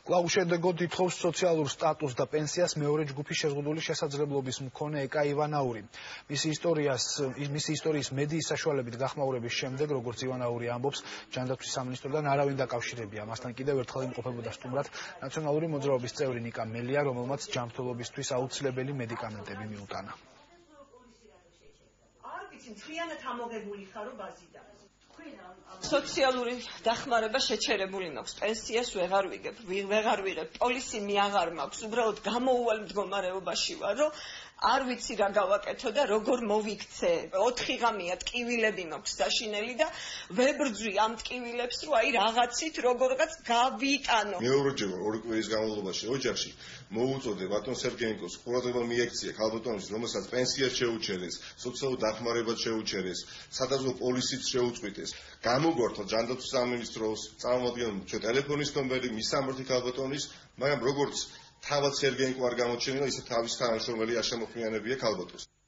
კვლავ შედეგოდ ითხოვს სოციალურ სტატუსს და პენსიას მეორე ჯგუფის შეზღუდული შესაძლებლობის მქონე ეკა ივანაური. მისი ისტორიის მედიის საშუალებით გახმაურების შემდეგ, როგორც ივანაური ამბობს, ჯანდაცვის სამინისტროდან არავინ დაკავშირებია. მასთან კიდევ ერთხელ იმყოფებოდა სტუმრად ნაციონალური მოძრაობის წევრი ნიკა მელია, რომელმაც ჯანმრთელობისთვის აუცილებელი მედიკამენტები მიუტანა. სოციალური დახმარება შეჩერებული მაქვს, პენსიას ვეღარ ვიღებ, პოლისი მიაღარ მაქვს, უბრალოდ გამოუვალ მდგომარეობაში ვარ, რომ არ ვიცი რა გავაკეთო და როგორ მოვიქცე. 4 ღამეა ტკივილები მაქვს დაშინელი და ვებრძვი ამ ტკივილებს, რომ აი რაღაცით როგორღაც გავიტანო. მეორეჯერ 2 კვირის განმავლობაში ოჯახში მოუწოდე ბატონ სერგეენკოს ყურადღება მიექცია ქალბატონის, რომელსაც პენსია შეუჩერეს, სოციალურ დახმარებას შეუჩერეს, სადაზღვო პოლიციც შეუწყვიტეს. გამოგვართო ჯანდაცვის სამინისტროს წარმომადგენელს ტელეფონის ნომერი მისამართი ქალბატონის, მაგრამ როგორც თავად სერგეენკო არ გამოჩენილა, ისე თავის თანამშრომელი არ შემოხმიანებია ქალბატონს.